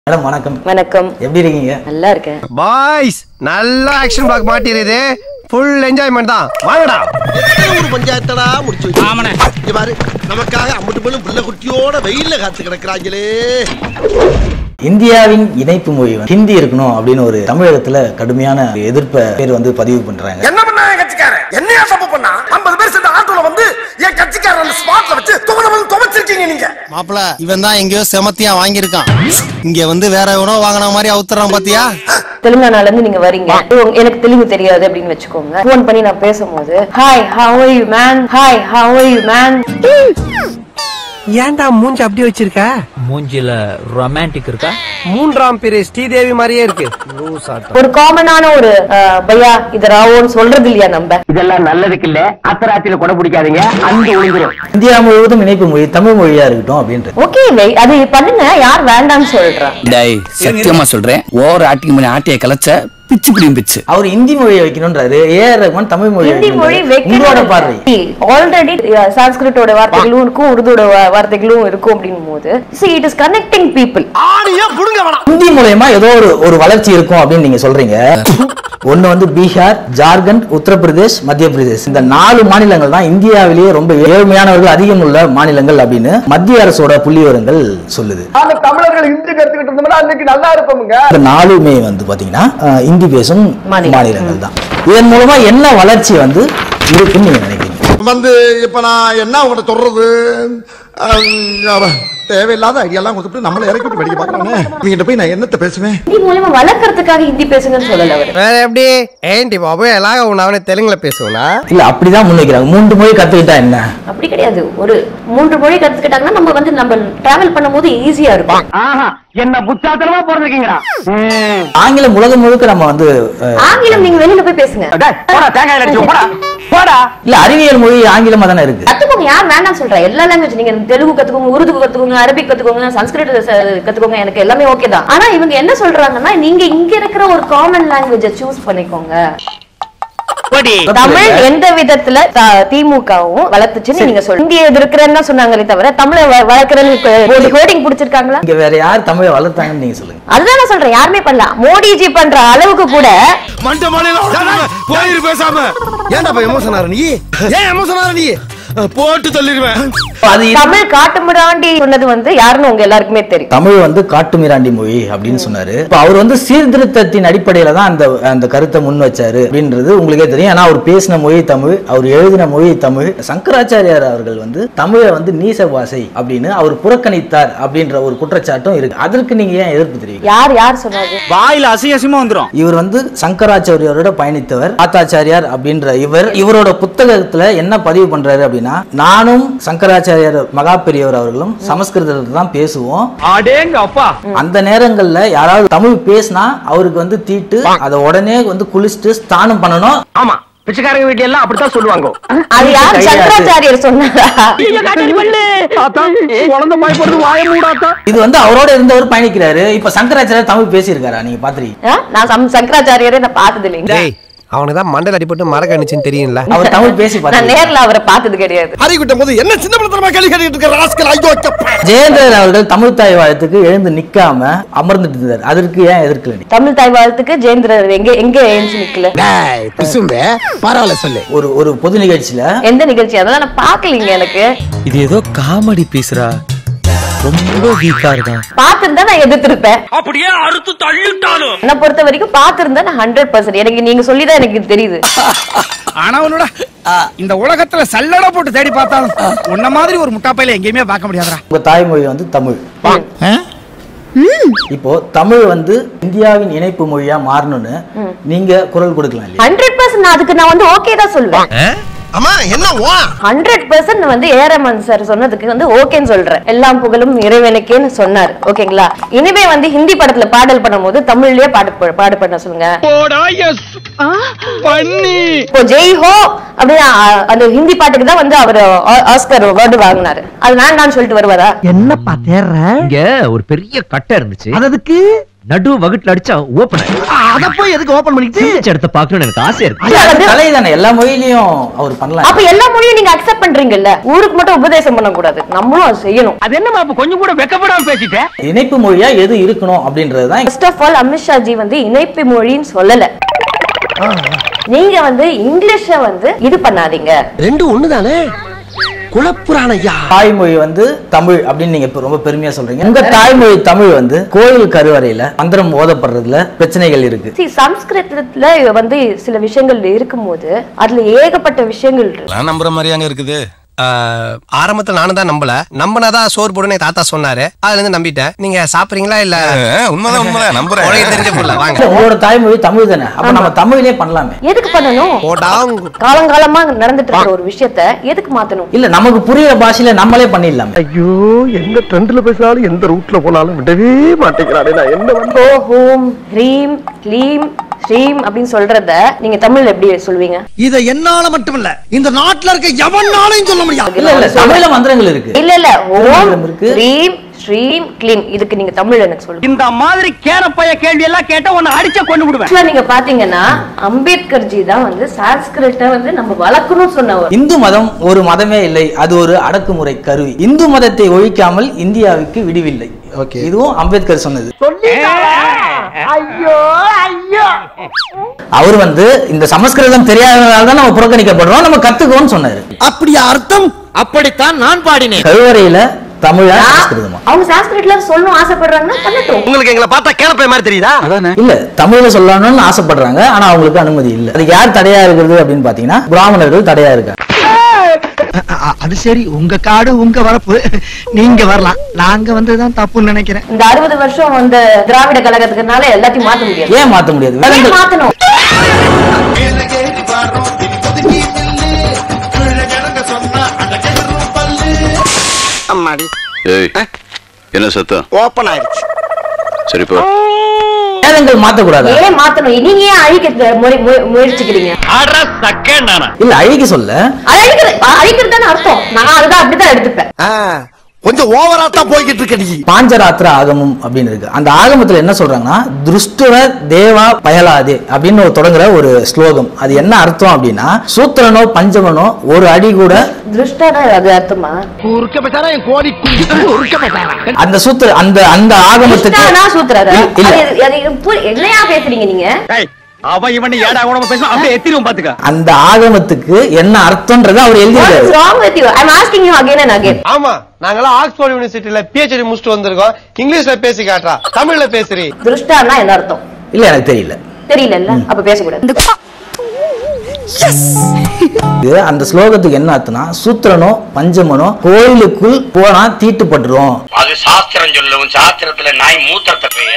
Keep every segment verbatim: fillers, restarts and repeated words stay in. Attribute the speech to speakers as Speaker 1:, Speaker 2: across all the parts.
Speaker 1: Madam வணக்கம்.
Speaker 2: வணக்கம்.
Speaker 1: எப்படி இருக்கீங்க?
Speaker 2: நல்லா இருக்கேன்.
Speaker 3: பாய்ஸ் நல்ல ஆக்ஷன் பிளாக் மாட்டிருது. ஃபுல் என்ஜாய்மென்ட் தான். வாங்கடா.
Speaker 4: ஒரு பஞ்சாயத்தடா முடிச்சு வச்சு. ஆமாண்ணே. இங்க பாரு நமக்காக அம்பட்டு போலும் புள்ள குட்டியோட வெயில்ல காத்து கிடக்குறாங்களே.
Speaker 1: இந்தியாவின் இணைப்பு மொழி ஹிந்தி இருக்கணும் அப்படின்னு ஒரு தமிழகத்துல கடுமையான எதிர்ப்பை பேர் வந்து பதிவு பண்றாங்க.
Speaker 4: என்ன பண்ணாங்க கட்சிக்காரன்? என்னையா தப்பு பண்ணா? ஐம்பது பேர் சேர்ந்த ஆட்டோல வந்து என் கட்சிக்காரன் ஸ்பாட்ல வச்சு துவனவன் துவச்சிருக்கீங்க நீங்க.
Speaker 3: மாப்ள இவன் தான் எங்கேயோ செமத்தியா வாங்கியிருக்கான். இங்க வந்து வேற எவனோ வாங்கின மாதிரி அவுத்துறான் பாத்தியா?
Speaker 2: தெலுங்கானால இருந்து நீங்க வரீங்க, எனக்கு தெலுங்கு தெரியாது அப்படின்னு வச்சுக்கோங்க. போன் பண்ணி நான் பேசும்போது hi how are you man, hi how are you man.
Speaker 3: ஏன்டா மூஞ்சி அப்படி வச்சிருக்க?
Speaker 5: மூஞ்சில ரொமான்டிக் இருக்கா?
Speaker 3: மூன்றாம் பிறை ஸ்ரீதேவி மாதிரியே இருக்கு.
Speaker 2: ஒரு காமனான ஒரு பையா இது ராவோன்னு சொல்றது இல்லையா நம்ம?
Speaker 6: இதெல்லாம் நல்லதுக்கு இல்ல. அத்தராத்திரில கொடை பிடிக்காதீங்க, அங்க ஒளிந்துரும்.
Speaker 1: இந்தியா முழுவதும் இணைப்பு மொழி தமிழ் மொழியா இருக்கட்டும் அப்படின்ட்டு.
Speaker 2: ஓகே அது பண்ணுங்க, யார் வேண்டாம்னு சொல்றா?
Speaker 5: டேய் சத்தியமா சொல்றேன், ஓவர் ஆக்டிங் பண்ணி ஆட்டிய கலச்ச பிச்சு பிடியும் பிச்சு.
Speaker 1: அவர் ஹிந்தி மொழியை வைக்கணும்ன்றாரு, ஏஆர் ரஹ்மான் தமிழ் மொழி.
Speaker 2: ஹிந்தி மொழி
Speaker 1: உங்களோட பார்வை?
Speaker 2: ஆல்ரெடி சான்ஸ்கிரிட்டோட வார்த்தைகளும் இருக்கும், உருதோட வார்த்தைகளும் இருக்கும் அப்படின்னும் போது see it is connecting people.
Speaker 4: ஆணியா புடுங்க வேணாம்.
Speaker 1: ஹிந்தி மூலமா ஏதோ ஒரு ஒரு வளர்ச்சி இருக்கும் அப்படின்னு நீங்க சொல்றீங்க. ஒன்னு வந்து பீகார், ஜார்க்கண்ட், உத்தரப்பிரதேஷ், மத்திய பிரதேஷ், இந்த நாலு மாநிலங்கள் தான் இந்தியாவிலேயே ரொம்ப ஏழ்மையானவர்கள் அதிகம் உள்ள மாநிலங்கள் அப்படின்னு மத்திய அரசோட புள்ளிவிவரங்கள் சொல்லுது.
Speaker 4: அந்த தமிழர்கள் ஹிந்தி கத்துக்கிட்டு இருந்தோம்னா அன்னைக்கு நல்லா இருப்போம்ங்க.
Speaker 1: இந்த நாலுமே வந்து பாத்தீங்கன்னா ஹிந்தி பேசும் மாநிலங்கள் தான். இதன் மூலமா என்ன வளர்ச்சி வந்து இருக்குன்னு நீங்க நினைக்கிறீங்க?
Speaker 4: வந்து இப்ப நான் என்ன உங்கள்கிட்ட சொல்றது, தேவையில்லாத ஐடியாலாம் கொடுத்துட்டு நம்மள இறக்கி விட்டு வெடிக்க பாக்குறானே. நீங்க போய் நான் என்னத்த பேசுவேன்?
Speaker 2: ஹிந்தி மூலமா வளர்க்கறதுக்காக ஹிந்தி பேசுங்கன்னு சொல்லல அவர்.
Speaker 3: வேற எப்படி ஏன்டி பாபு எல்லாம் அவனை தெலுங்குல பேசுவனா?
Speaker 1: இல்ல அப்படிதான் முன்வைக்கிறாங்க. மூன்று மொழி கத்துக்கிட்டா என்ன?
Speaker 2: அப்படி கிடையாது. ஒரு மூன்று மொழி கத்துக்கிட்டாங்கன்னா நம்ம வந்து நம்ம டிராவல் பண்ணும்போது ஈஸியா இருக்கும்.
Speaker 6: ஆஹா என்ன புத்தாத்தனமா போறதுக்கீங்கடா.
Speaker 1: ஆங்கிலம் உலகம் முழுக்க நம்ம வந்து
Speaker 2: ஆங்கிலம் நீங்க வெளியில போய் பேசுங்க.
Speaker 6: போடா தேங்காய் அடிச்சு போடா போடா.
Speaker 1: இல்ல அறிவியல் மொழி ஆங்கிலமா தானே இருக்கு.
Speaker 2: கத்துக்கோங்க, யார் வேண்டாம் சொல்றா? எல்லா லாங்குவேஜ் நீங்க தெலுங்கு கத்துக்கோங்க, உருது கத்துக்கோங்க, அரபிக் கத்துக்கோங்க, சன்ஸ்கிரிட் கத்துக்கோங்க, எனக்கு எல்லாமே ஓகே தான். ஆனா இவங்க என்ன சொல்றாங்கன்னா நீங்க இங்க இருக்கிற ஒரு காமன் லாங்குவேஜை சூஸ் பண்ணிக்கோங்க. தமிழ் எந்த விதத்துல திமுகவும் வளர்த்துச்சுன்னு நீங்க சொல்லுங்க. இந்திய எதிர்க்கிறேன்னு தான் சொன்னாங்களே தவிர தமிழை வளர்க்கறன்னு ஹோர்டிங் பிடிச்சிருக்காங்களா?
Speaker 1: இங்க வேற யார் தமிழை வளர்த்தாங்கன்னு நீங்க சொல்லுங்க.
Speaker 2: அதுதான் நான் சொல்றேன், யாருமே பண்ணல. மோடிஜி பண்ற அளவுக்கு கூட
Speaker 4: மண்ட மாநில போயிரு பேசாம. ஏன்டா போய் எமோஷன் ஆற நீ? ஏன் எமோஷன் ஆற நீ? போட்டு தள்ளிடுவேன்.
Speaker 2: தமிழ் காட்டுமிராண்டி சொன்னது வந்து யாருன்னு உங்க எல்லாருக்குமே தெரியும்.
Speaker 1: தமிழ் வந்து காட்டுமிராண்டி மொழி அப்படின்னு சொன்னாரு. அவர் வந்து சீர்திருத்தத்தின் அடிப்படையில தான் அந்த அந்த கருத்தை முன் வச்சாரு அப்படின்றது உங்களுக்கே தெரியும். ஆனா அவர் பேசின மொழி தமிழ், அவர் எழுதின மொழி தமிழ். சங்கராச்சாரியார் அவர்கள் வந்து தமிழை வந்து நீச பாஷை அப்படின்னு அவர் புறக்கணித்தார் அப்படின்ற ஒரு குற்றச்சாட்டும் இருக்கு. அதற்கு நீங்க ஏன் எதிர்ப்பு தெரிவிக்க?
Speaker 2: யார் யார் சொன்னாரு?
Speaker 5: வாயில அசிங்கமா வந்துரும்.
Speaker 1: இவர் வந்து சங்கராச்சாரியாரோட பயணித்தவர். ஆத்தாச்சாரியார் அப்படின்ற இவர் இவரோட புத்தகத்துல என்ன பதிவு பண்றாரு அப்படின்னா, நானும் சங்கராச்சாரியார் மகா பெரியவர் அவர்களும் சமஸ்கிருதத்துல தான் பேசுவோம். அந்த நேரங்கள்ல யாராவது தமிழ் பேசினா அவருக்கு வந்து தீட்டு, அதை உடனே வந்து குளிச்சுட்டு ஸ்நானம் பண்ணணும்.
Speaker 6: ஆமா பிச்சைக்காரங்க வீட்டுல எல்லாம் அப்படித்தான் சொல்லுவாங்க.
Speaker 2: அது யார்? சங்கராச்சாரியார் சொன்னாரா?
Speaker 1: இது வந்து அவரோட இருந்தவர் பயணிக்கிறாரு. இப்ப சங்கராச்சாரியார் தமிழ் பேசியிருக்காரா? நீங்க பாத்துறீங்க?
Speaker 2: நான் சங்கராச்சாரியாரே நான் பார்த்தது இல்லைங்க.
Speaker 3: அவனுக்குதான் மண்டல் அடிபட்டு மரக்கணிச்சுன்னு தெரியும்ல.
Speaker 1: அவர் தமிழ் பேசி
Speaker 2: நான் நேர்ல அவரை பார்த்தது கிடையாது.
Speaker 4: ஹரிகுட்டம் போது என்ன சின்ன பிள்ளைத்தனமா கேள்வி கேட்டுட்டு இருக்க ராஸ்கல். ஐயோ
Speaker 1: ஜெயந்தர் அவர்கள் தமிழ் தாய் வாழ்த்துக்கு எழுந்து நிக்காம அமர்ந்துட்டு இருந்தார். அதற்கு ஏன் எதிர்க்கல?
Speaker 2: தமிழ் தாய் வாழ்த்துக்கு ஜெயந்தர் எங்க எங்க எழுந்து நிக்கல?
Speaker 4: பிசும்பே பரவாயில்ல சொல்லு.
Speaker 1: ஒரு ஒரு பொது நிகழ்ச்சியில.
Speaker 2: எந்த நிகழ்ச்சி? அதெல்லாம் நான் பாக்கலீங்க. எனக்கு
Speaker 5: இது ஏதோ காமெடி பீஸ்ரா, ரொம்ப வீக்கா இருக்கா.
Speaker 2: பாத்திருந்தா நான் எதிர்த்திருப்பேன்.
Speaker 4: அப்படியே அறுத்து தள்ளிட்டாலும்
Speaker 2: என்ன பொறுத்த வரைக்கும் பாத்திருந்தா நான் ஹண்ட்ரட் பர்சன்ட் எனக்கு நீங்க சொல்லிதான் எனக்கு தெரியுது.
Speaker 7: ஆனா உன்னோட இந்த உலகத்துல சல்லடை போட்டு தேடி பார்த்தாலும் உன்ன மாதிரி ஒரு முட்டாப்பையில எங்கேயுமே பார்க்க முடியாதுடா.
Speaker 1: உங்க தாய்மொழி வந்து தமிழ். இப்போ தமிழ் வந்து இந்தியாவின் இணைப்பு மொழியா மாறணும்னு நீங்க குரல் கொடுக்கலாம் இல்லையா?
Speaker 2: ஹண்ட்ரட் பர்சன்ட் அதுக்கு நான் வந்து ஓகே தான் சொல்லுவேன்.
Speaker 4: அம்மா என்ன வா
Speaker 2: ஹண்ட்ரட் பர்சன்ட் வந்து ஏரமன் சார் சொன்னதுக்கு வந்து ஓகேன்னு சொல்றேன். எல்லாம் புகழும் இறைவனுக்கேன்னு சொன்னார். ஓகேங்களா? இனிமே வந்து ஹிந்தி படத்துல பாடல் பண்ணும்போது தமிழ்லயே பாடு பாடு பண்ண சொல்லுங்க. இப்போ ஜெய் ஹோ அப்படின்னா அந்த ஹிந்தி பாட்டுக்கு தான் வந்து அவர் ஆஸ்கர் அவார்டு வாங்கினாரு. அது வேண்டாம்னு சொல்லிட்டு வருவாரா?
Speaker 6: என்னப்பா தேர்ற?
Speaker 5: இங்க ஒரு பெரிய கட்டை இருந்துச்சு,
Speaker 6: அதுக்கு நடு வகுட்டுல அடிச்சா ஓபன்
Speaker 4: அத போய் எதுக்கு ஓபன் பண்ணிட்டு
Speaker 6: இடத்த பாக்கணும்னு எனக்கு ஆசை இருக்கு.
Speaker 1: கலை தானே, எல்லா மொழியிலயும் அவர் பண்ணலாம்.
Speaker 2: அப்ப எல்லா மொழியும் நீங்க அக்செப்ட் பண்றீங்கல்ல, ஊருக்கு மட்டும் உபதேசம் பண்ண கூடாது, நம்மளும் அதை செய்யணும்.
Speaker 6: அது என்னமா அப்ப கொஞ்சம் கூட வெக்கப்படாம பேசிட்டேன்.
Speaker 1: இணைப்பு மொழியா எது இருக்கணும் அப்படின்றதுதான்.
Speaker 2: First of all Amit Shah G வந்து இணைப்பு மொழின்னு சொல்லல. நீங்க வந்து இங்கிலீஷ வந்து இது பண்ணாதீங்க.
Speaker 4: ரெண்டும் ஒண்ணுதானே. குலப்புராணையா
Speaker 1: தாய்மொழி வந்து தமிழ் அப்படின்னு நீங்க ரொம்ப பெருமையா சொல்றீங்க. உங்க தாய்மொழி தமிழ் வந்து கோயில் கருவறையில மந்திரம் ஓதப்படுறதுல பிரச்சனைகள் இருக்கு.
Speaker 2: சம்ஸ்கிருதத்துல வந்து சில விஷயங்கள் இருக்கும்போது அதுல ஏகப்பட்ட விஷயங்கள் இருக்கு.
Speaker 3: நம்புற மாதிரியாங்க இருக்குது. ஆரம்பத்துல நானும் தான் நம்பல, நம்பினாதான் சோறு போடுன்னு தாத்தா சொன்னாரு, அதுல இருந்து நம்பிட்டேன். நீங்க சாப்பிடுறீங்களா? இல்ல உண்மைதான் உண்மைதான் நம்புறேன். தெரிஞ்ச புள்ள வாங்க.
Speaker 1: உங்களோட தாய்மொழி தமிழ் தானே, அப்ப நம்ம தமிழ்லயே பண்ணலாமே.
Speaker 2: எதுக்கு பண்ணணும்? காலங்காலமா நடந்துட்டு இருக்கிற ஒரு விஷயத்த எதுக்கு மாத்தணும்?
Speaker 1: இல்ல நமக்கு புரியுற பாஷையில நம்மளே பண்ணிடலாமே.
Speaker 4: ஐயோ, எந்த ட்ரெண்ட்ல பேசினாலும் எந்த ரூட்ல போனாலும் விடவே மாட்டேங்கிறானே. நான் என்ன வந்து
Speaker 2: ஓம் ஹ்ரீம் க்ளீம் ஸ்ரீம் அப்படின்னு சொல்றத நீங்க தமிழ்ல எப்படி சொல்வீங்க?
Speaker 4: இத என்னால மட்டும் இல்ல, இந்த நாட்டுல இருக்க எவனாலையும் சொல்ல முடியாது.
Speaker 1: இல்ல இல்ல தமிழ்ல மந்திரங்கள் இருக்கு.
Speaker 2: இல்ல இல்ல ஓம் ஹ்ரீம் ஸ்ரீம் க்ளீம், இதுக்கு நீங்க தமிழ்ல எனக்கு சொல்லுங்க.
Speaker 6: இந்த மாதிரி கேரப்பைய கேள்வி எல்லாம் கேட்டா உன்னை அடிச்ச கொண்டு விடுவேன்.
Speaker 2: நீங்க பாத்தீங்கன்னா அம்பேத்கர் ஜி தான் வந்து சான்ஸ்கிரிட்ட வந்து நம்ம வளர்க்கணும்னு சொன்னவர்.
Speaker 1: இந்து மதம் ஒரு மதமே இல்லை, அது ஒரு அடக்குமுறை கருவி. இந்து மதத்தை ஒழிக்காமல் இந்தியாவுக்கு விடிவில்லை. ஓகே, இதுவும் அம்பேத்கர் சொன்னது.
Speaker 6: ஐயோ ஐயோ,
Speaker 1: அவர் வந்து இந்த சமஸ்கிருதம் தெரியாதனால தான் நம்ம புறக்கணிக்கப்படுறோம், நம்ம கத்துக்கோன்னு சொன்னாரு.
Speaker 4: அப்படி அர்த்தம்? அப்படித்தான் நான் பாடினேன்.
Speaker 1: கருவறையில தமிழா சமஸ்கிருதமா?
Speaker 2: அவங்க சான்ஸ்கிரிட்ல சொல்லணும் ஆசைப்படுறாங்கன்னா பண்ணட்டும்.
Speaker 4: உங்களுக்கு எங்களை பார்த்தா கேனப்பை மாதிரி தெரியுதா?
Speaker 1: இல்ல தமிழ்ல சொல்லணும்னு ஆசைப்படுறாங்க, ஆனா அவங்களுக்கு அனுமதி இல்ல. அதுக்கு யார் தடையா இருக்குது அப்படின்னு பாத்தீங்கன்னா பிராமணர்கள் தடையா இருக்காங்க.
Speaker 7: அது சரி, உங்க காடு உங்க வரப்பு, நீங்க வரலாம், நாங்க வந்ததுதான் தப்புன்னு நினைக்கிறேன்.
Speaker 2: இந்த அறுபது வருஷம் வந்து திராவிட கழகத்துக்குனால எல்லாத்தையும் மாத்த முடியாது.
Speaker 1: ஏன் மாத்த முடியாது?
Speaker 2: ஏன் மாத்தணும்?
Speaker 4: அம்மாடி,
Speaker 8: ஏய் என்ன சத்தம்?
Speaker 4: ஓபன் ஆயிடுச்சு.
Speaker 8: சரி போ.
Speaker 1: வேதங்கள் மாத்த கூடாது.
Speaker 2: ஏன் மாத்தணும்? நீங்க ஏன் அழிக்க முயற்சிக்கிறீங்க?
Speaker 1: இல்ல அழிக்க சொல்ல,
Speaker 2: அழிக்கிறது அர்த்தம். நான் அதுதான் அப்படிதான் எடுத்துப்பேன்.
Speaker 4: கொஞ்சம் ஓவரா தான் போய்கிட்டு இருக்க. நீ
Speaker 1: பாஞ்சராத்திர ஆகமம் அப்படின்னு இருக்கு. அந்த ஆகமத்துல என்ன சொல்றாங்கன்னா, துருஷ்டுர தேவா பயலாதே அப்படின்னு ஒரு தொடங்குற ஒரு ஸ்லோகம். அது என்ன அர்த்தம் அப்படின்னா, சூத்திரனோ பஞ்சமனோ ஒரு அடி கூட
Speaker 2: துருஷ்டனா அது அர்த்தமா?
Speaker 4: குறுக்க பேசாரா என் கோடி குறுக்க பேசாரா?
Speaker 1: அந்த சூத்திர அந்த அந்த ஆகமத்துக்கு
Speaker 2: சூத்திரா என்னையா பேசுறீங்க நீங்க?
Speaker 6: அவன் இவனை ஏடா உடம்பு பேச அப்படியே எத்திரும் பாத்துக்க.
Speaker 1: அந்த ஆகமத்துக்கு என்ன அர்த்தம்ன்றது அவர் எழுதியிருக்காரு.
Speaker 2: What's wrong with you? I'm asking you again and again.
Speaker 3: ஆமா, நாங்கலாம் ஆக்ஸ்போர்ட் யூனிவர்சிட்டில பிஹெச்டி முடிச்சிட்டு வந்திருக்கோம். இங்கிலீஷ்ல பேசி காட்டுறா, தமிழ்ல பேசுறீ.
Speaker 2: துருஷ்டானா என்ன அர்த்தம்?
Speaker 1: இல்ல எனக்கு தெரியல.
Speaker 2: தெரியல, அப்ப பேசக்கூடாது.
Speaker 1: அந்த ஸ்லோகத்துக்கு என்ன அர்த்தம்னா, சூத்திரனோ பஞ்சமனோ கோயிலுக்குள் போனா தீட்டுப்பட்டுரும்.
Speaker 9: அது சாஸ்திரம் சொல்லவும், சாஸ்திரத்துல நாய் மூத்திரத்தை போய்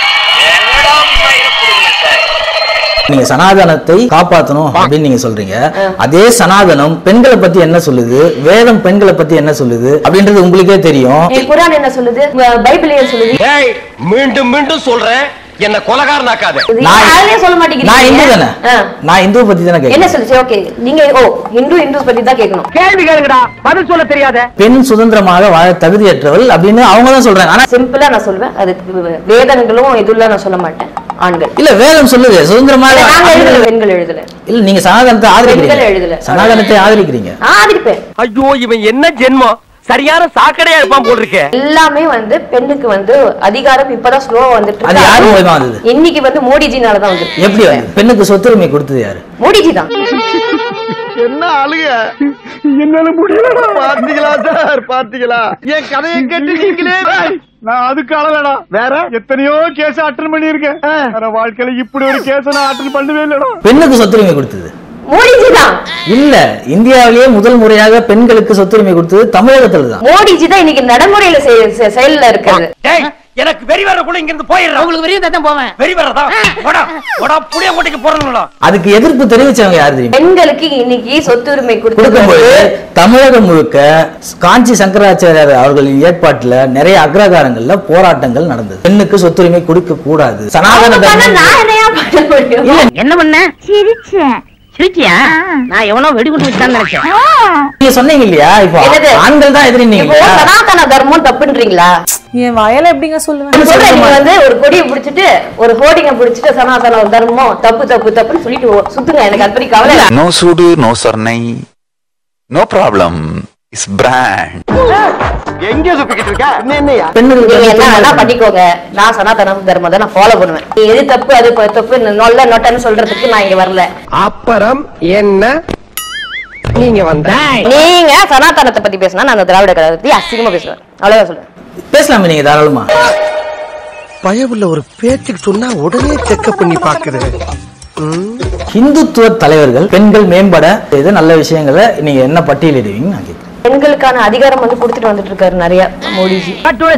Speaker 1: நீங்க சனாதனத்தை காப்பாத்தணும் அப்படின்னு நீங்க சொல்றீங்க. அதே சனாதனம் பெண்களை பத்தி என்ன சொல்லுது, வேதம் பெண்களை பத்தி என்ன சொல்லுது அப்படின்றது உங்களுக்கே தெரியும்.
Speaker 2: குர்ஆன் என்ன சொல்லுது, பைபிள் என்ன சொல்லுது?
Speaker 3: மீண்டும் மீண்டும் சொல்றேன், என்ன கொலகாரனாக்காத.
Speaker 2: நான் சொல்ல மாட்டேங்கிறீங்க.
Speaker 1: நான் இந்து தானே, நான் இந்து பத்தி தானே கேக்குறேன்.
Speaker 2: என்ன சொல்லுச்சு? ஓகே, நீங்க ஓ இந்து இந்து பத்தி தான் கேட்கணும்.
Speaker 6: கேள்வி கேளுங்கடா, பதில் சொல்ல தெரியாத.
Speaker 1: பெண் சுதந்திரமாக வாழ தகுதியற்றவள் அப்படின்னு அவங்க தான் சொல்றாங்க. ஆனா
Speaker 2: சிம்பிளா நான் சொல்வேன், அது வேதங்களும் இதுல நான் சொல்ல மாட்டேன். ஆண்கள்
Speaker 1: இல்ல வேதம் சொல்லுது சுதந்திரமாக.
Speaker 2: நாங்க எழுதல, பெண்கள் எழுதல.
Speaker 1: இல்ல நீங்க சனாதனத்தை ஆதரிக்கிறீங்க. சனாதனத்தை ஆதரிக்கிறீங்க.
Speaker 2: ஆதரிப்பேன்.
Speaker 6: ஐயோ, இவன் என்ன ஜென்மம், சரியான சாக்கடையா இருப்பான் போல் இருக்கே.
Speaker 2: எல்லாமே வந்து பெண்ணுக்கு வந்து அதிகாரம் இப்பதான் ஸ்லோவா வந்துட்டு இருக்கு.
Speaker 1: அது யாரு மூலமா வந்தது?
Speaker 2: இன்னைக்கு வந்து மோடிஜினால தான் வந்தது.
Speaker 1: எப்படி வந்து பெண்ணுக்கு சொத்துரிமை கொடுத்தது யாரு?
Speaker 2: மோடிஜி தான்.
Speaker 4: என்ன அழுக, என்னால முடியலடா. பாத்தீங்களா சார், பாத்தீங்களா என் கதையை கேட்டு நீங்களே.
Speaker 7: நான் அதுக்கு அழலடா, வேற எத்தனையோ கேஸ் அட்டன் பண்ணிருக்கேன். வாழ்க்கையில இப்படி ஒரு கேஸ் நான் அட்டன் பண்ணவே இல்லடா.
Speaker 1: பெண்ணுக்கு சொத்துரிமை கொடுத்தது
Speaker 2: மோடிஜி தான்.
Speaker 1: இல்ல, இந்தியாவிலேயே முதல் முறையாக பெண்களுக்கு சொத்துரிமை கொடுத்தது தமிழகத்துல தான்.
Speaker 2: மோடிஜி தான் இன்னைக்கு நடைமுறையில செயல்ல இருக்குது.
Speaker 6: எனக்கு வெறி வரக்குள்ள இங்க இருந்து போயிடுறேன். உங்களுக்கு வெறி தான் போவேன். வெறி வரதா போடா போடா புடிய கோட்டைக்கு போறணும்டா.
Speaker 1: அதுக்கு எதிர்ப்பு தெரிவிச்சவங்க யாரு தெரியுமா?
Speaker 2: பெண்களுக்கு இன்னைக்கு சொத்துரிமை
Speaker 1: கொடுக்கும்போது தமிழகம் முழுக்க காஞ்சி சங்கராச்சாரியார் அவர்களின் ஏற்பாட்டுல நிறைய அக்ரகாரங்கள்ல போராட்டங்கள் நடந்தது. பெண்ணுக்கு சொத்துரிமை கொடுக்க கூடாது, சனாதன
Speaker 2: என்ன பண்ண? சிரிச்சேன்.
Speaker 6: சிரிச்சியா? நான் எவனோ வெடிகுண்டு வச்சான்னு நினைச்சேன்.
Speaker 1: நீங்க சொன்னீங்க இல்லையா இப்போ
Speaker 2: என்னது?
Speaker 1: ஆண்கள் தான் எதிரினீங்க.
Speaker 2: இப்போ சனாதன தர்மம் தப்புன்றீங்களா?
Speaker 10: என் வயல எப்படிங்க சொல்லுவேன்?
Speaker 2: சொல்றேன், நீங்க வந்து ஒரு கொடியை பிடிச்சிட்டு ஒரு ஹோர்டிங்க பிடிச்சிட்டு சனாதன தர்மம் தப்பு தப்பு தப்புன்னு சொல்லிட்டு சுத்துங்க. எனக்கு அது பத்தி கவலை இல்ல.
Speaker 11: நோ சூடு நோ சர்னை நோ ப்ராப்ளம் இஸ் பிராண்ட்.
Speaker 4: எங்க சுத்திக்கிட்டு இருக்க? என்னையா
Speaker 2: நீங்க என்ன வேணா பண்ணிக்கோங்க. நான் சனாதன தர்மம் தான் நான் ஃபாலோ பண்ணுவேன். நீ எது தப்பு அது தப்பு நொல்ல நொட்டன்னு சொல்றதுக்கு நான் இங்க வரல.
Speaker 6: அப்புறம் என்ன நீங்க வந்த?
Speaker 2: நீங்க சனாதனத்தை பத்தி பேசினா நான் அந்த திராவிட கழகத்தை பத்தி அசிங்கமா பேசுவேன். அவ்வளவுதான் சொல்றேன்.
Speaker 1: பேசலாமே நீங்க தாராளமா.
Speaker 3: பயவுள்ள ஒரு பேச்சுக்கு சொன்னா உடனே செக்அப் பண்ணி பாக்குது.
Speaker 1: ஹிந்துத்துவ தலைவர்கள் பெண்கள் மேம்பட இது நல்ல விஷயங்களை நீங்க என்ன பட்டியலிடுவீங்க நான் கேட்கிறேன்.
Speaker 2: பெண்களுக்கான அதிகாரம் வந்து கொடுத்துட்டு வந்துட்டு இருக்காரு நிறைய மோடிஜி.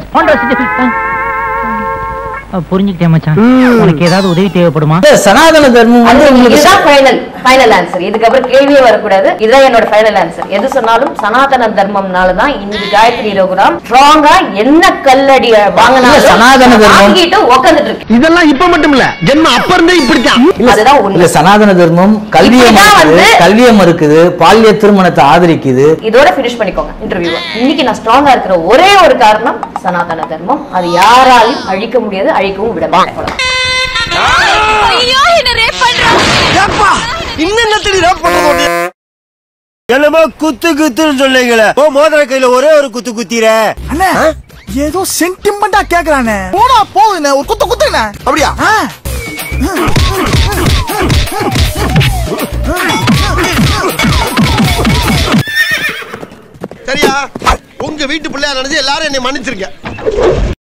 Speaker 6: புரிஞ்சுக்கிட்டேன் மச்சான். உனக்கு ஏதாவது உதவி தேவைப்படுமா?
Speaker 1: சனாதன தர்மம் வந்து
Speaker 2: இதுதான் ஃபைனல் ஃபைனல் ஆன்சர். இதுக்கப்புறம் கேள்வியே வரக்கூடாது. இதுதான் என்னோட ஃபைனல் ஆன்சர். எது சொன்னாலும் சனாதன தர்மம்னாலதான் இன்னைக்கு காயத்ரி ரகுராம் ஸ்ட்ராங்கா என்ன கல்லடி வாங்கினாலும்
Speaker 1: சனாதன தர்மம்
Speaker 2: வாங்கிட்டு உட்கார்ந்துட்டு இருக்கு.
Speaker 4: இதெல்லாம் இப்ப மட்டும் இல்ல, ஜென்ம அப்ப இருந்தே இப்படித்தான்.
Speaker 2: அதுதான்
Speaker 1: இல்ல, சனாதன தர்மம் கல்வியை மறுக்குது, கல்வியை மறுக்குது, பாலிய திருமணத்தை ஆதரிக்குது.
Speaker 2: இதோட ஃபினிஷ் பண்ணிக்கோங்க இன்டர்வியூ. இன்னைக்கு நான் ஸ்ட்ராங்கா இருக்கிற ஒரே ஒரு காரணம் சனாதன தர்மம். அது யாராலையும் அழிக்க முடியாது, அழிக்கவும் விட மாட்டேன்.
Speaker 4: என்னமோ குத்து குத்துன்னு சொல்லுங்களே, ஓ மோதிர கையில ஒரே ஒரு குத்து குத்திர.
Speaker 7: அண்ணா ஏதோ சென்டிமெண்டா கேக்குறானே. போடா போகுதுண்ணே, ஒரு குத்து குத்துண்ணே. அப்படியா?
Speaker 4: சரியா? உங்க வீட்டு பிள்ளையா நினைச்சு எல்லாரும் என்னை மன்னிச்சிருக்க.